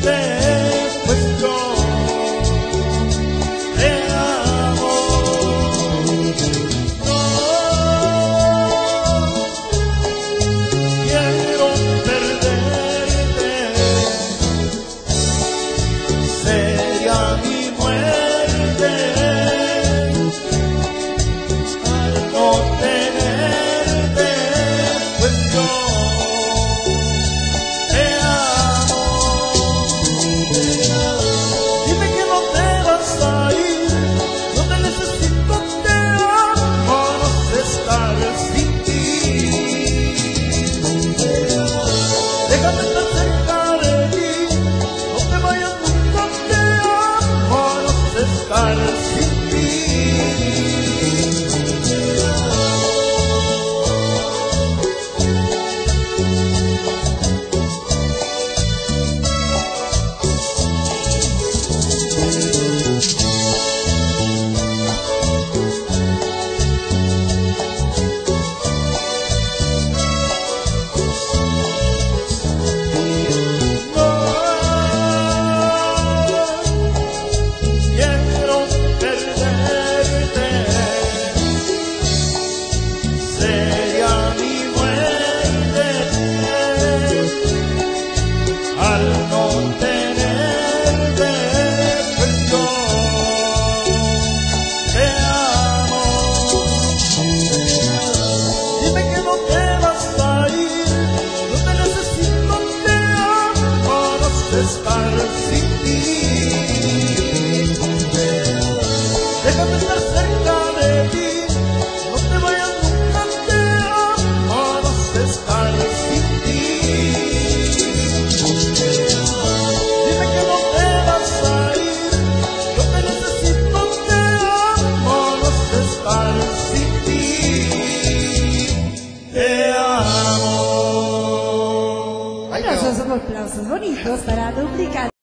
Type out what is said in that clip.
pues yo te amo. No quiero perderte, sería mi muerte al no tenerte, pues yo te amo. Dime que no te vas a ir, no te necesito, te amo, no sé estar sin ti. Déjame estar cerca de ti, no te vayas nunca, te amo, no sé estar sin ti. Estar sin ti. Déjame estar cerca de ti, no te vayas nunca, te amo, no sé estar sin ti. Dime que no te vas a ir, yo te necesito, te amo, no sé estar sin ti. Te amo. Bueno, esos son los aplausos bonitos para duplicar.